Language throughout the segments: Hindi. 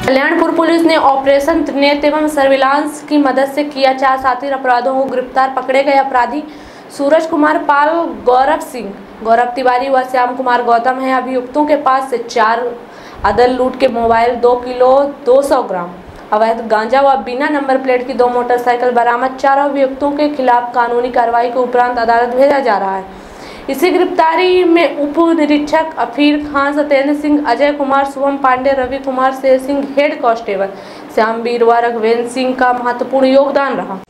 कल्याणपुर पुलिस ने ऑपरेशन त्रिनेत्र एवं सर्विलांस की मदद से किया 4 शातिर अपराधों को गिरफ्तार। पकड़े गए अपराधी सूरज कुमार पाल, गौरव सिंह, गौरव तिवारी व श्याम कुमार गौतम हैं। अभियुक्तों के पास से 4 अदल लूट के मोबाइल, 2 किलो 200 ग्राम अवैध गांजा व बिना नंबर प्लेट की 2 मोटरसाइकिल बरामद। 4 अभियुक्तों के खिलाफ कानूनी कार्रवाई के उपरांत अदालत भेजा जा रहा है। इसी गिरफ्तारी में उप निरीक्षक अफीर खान, सत्येंद्र सिंह, अजय कुमार, शुभम पांडे, रवि कुमार, शेर सिंह, हेड कांस्टेबल श्याम बीरवा, रघुवेंद्र सिंह का महत्वपूर्ण योगदान रहा।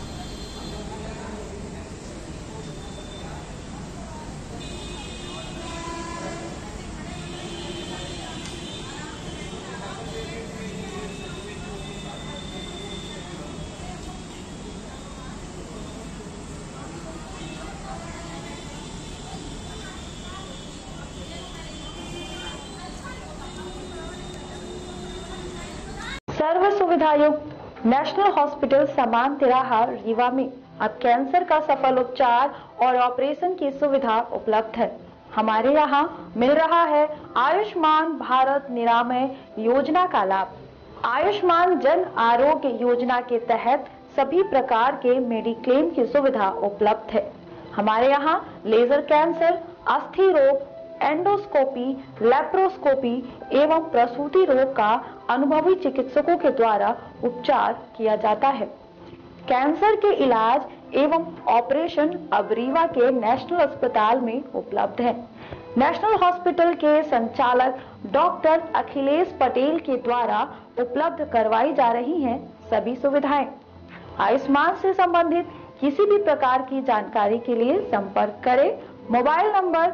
सर्व सुविधा युक्त नेशनल हॉस्पिटल समान तिराहा रीवा में अब कैंसर का सफल उपचार और ऑपरेशन की सुविधा उपलब्ध है। हमारे यहाँ मिल रहा है आयुष्मान भारत निरामय योजना का लाभ। आयुष्मान जन आरोग्य योजना के तहत सभी प्रकार के मेडिक्लेम की सुविधा उपलब्ध है। हमारे यहाँ लेजर कैंसर, अस्थि रोग, एंडोस्कोपी, लेप्रोस्कोपी एवं प्रसूति रोग का अनुभवी चिकित्सकों के द्वारा उपचार किया जाता है। कैंसर के इलाज एवं ऑपरेशन अब रीवा के नेशनल अस्पताल में उपलब्ध है। नेशनल हॉस्पिटल के संचालक डॉक्टर अखिलेश पटेल के द्वारा उपलब्ध करवाई जा रही हैं सभी सुविधाएं। आयुष्मान से संबंधित किसी भी प्रकार की जानकारी के लिए संपर्क करें मोबाइल नंबर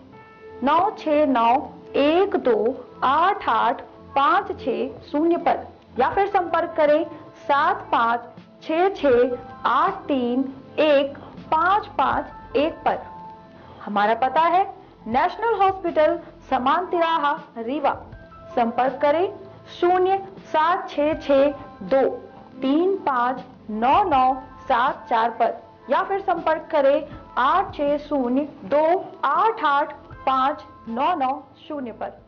9691288560 पर या फिर संपर्क करें 7566831551 पर। हमारा पता है नेशनल हॉस्पिटल समान तिराहा रीवा। संपर्क करें 07662359974 पर या फिर संपर्क करें 8602885990 पर।